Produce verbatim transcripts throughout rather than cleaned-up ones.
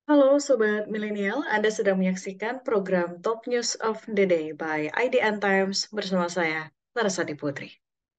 Halo Sobat Milenial, Anda sedang menyaksikan program Top News of the Day by I D N Times bersama saya, Larasati Putri.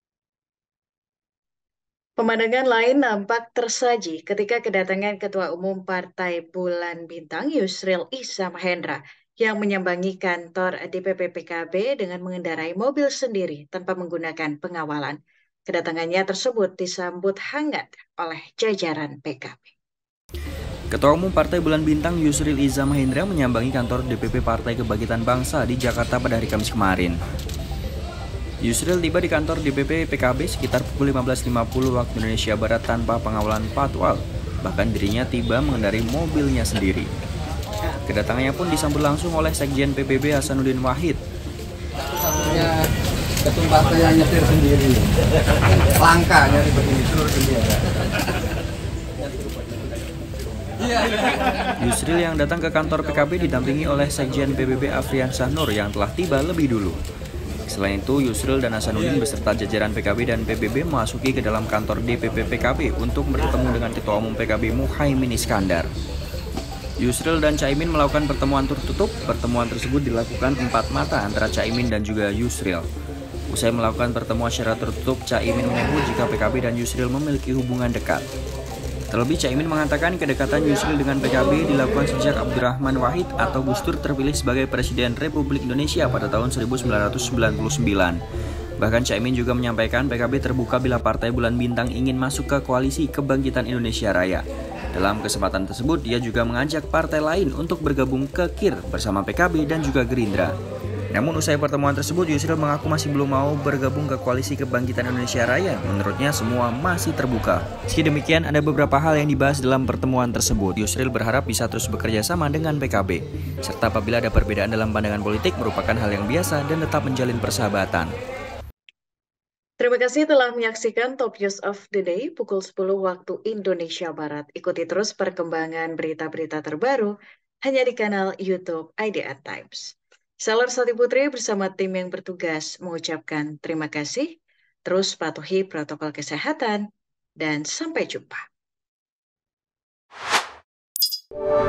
Pemandangan lain nampak tersaji ketika kedatangan Ketua Umum Partai Bulan Bintang Yusril Iza Mahendra yang menyambangi kantor D P P P K B dengan mengendarai mobil sendiri tanpa menggunakan pengawalan. Kedatangannya tersebut disambut hangat oleh jajaran P K B. Ketua Umum Partai Bulan Bintang Yusril Iza Mahendra menyambangi kantor D P P Partai Kebangkitan Bangsa di Jakarta pada hari Kamis kemarin. Yusril tiba di kantor D P P P K B sekitar pukul lima belas lima puluh waktu Indonesia Barat tanpa pengawalan patwal. Bahkan dirinya tiba mengendarai mobilnya sendiri. Kedatangannya pun disambut langsung oleh Sekjen P B B Hasanuddin Wahid. Satunya ketum partai yang nyetir sendiri. Langka dari begini seluruh dunia. Yusril yang datang ke kantor P K B didampingi oleh Sekjen P B B Afrian Sahnur yang telah tiba lebih dulu. Selain itu, Yusril dan Hasanuddin beserta jajaran P K B dan P B B memasuki ke dalam kantor D P P P K B untuk bertemu dengan Ketua Umum P K B Muhaimin Iskandar. Yusril dan Caimin melakukan pertemuan tertutup. Pertemuan tersebut dilakukan empat mata antara Caimin dan juga Yusril. Usai melakukan pertemuan secara tertutup, Caimin menyebut jika P K B dan Yusril memiliki hubungan dekat. Terlebih Caimin mengatakan kedekatan Yusril dengan P K B dilakukan sejak Abdurrahman Wahid atau Gus Dur terpilih sebagai Presiden Republik Indonesia pada tahun seribu sembilan ratus sembilan puluh sembilan. Bahkan Caimin juga menyampaikan P K B terbuka bila Partai Bulan Bintang ingin masuk ke koalisi Kebangkitan Indonesia Raya. Dalam kesempatan tersebut, dia juga mengajak partai lain untuk bergabung ke K I R bersama P K B dan juga Gerindra. Namun usai pertemuan tersebut, Yusril mengaku masih belum mau bergabung ke koalisi Kebangkitan Indonesia Raya. Menurutnya semua masih terbuka. Meski demikian, ada beberapa hal yang dibahas dalam pertemuan tersebut. Yusril berharap bisa terus bekerja sama dengan P K B. Serta apabila ada perbedaan dalam pandangan politik merupakan hal yang biasa dan tetap menjalin persahabatan. Terima kasih telah menyaksikan Top News of the Day pukul sepuluh waktu Indonesia Barat. Ikuti terus perkembangan berita-berita terbaru hanya di kanal YouTube I D N Times. Saya Larasati Putri bersama tim yang bertugas mengucapkan terima kasih, terus patuhi protokol kesehatan, dan sampai jumpa.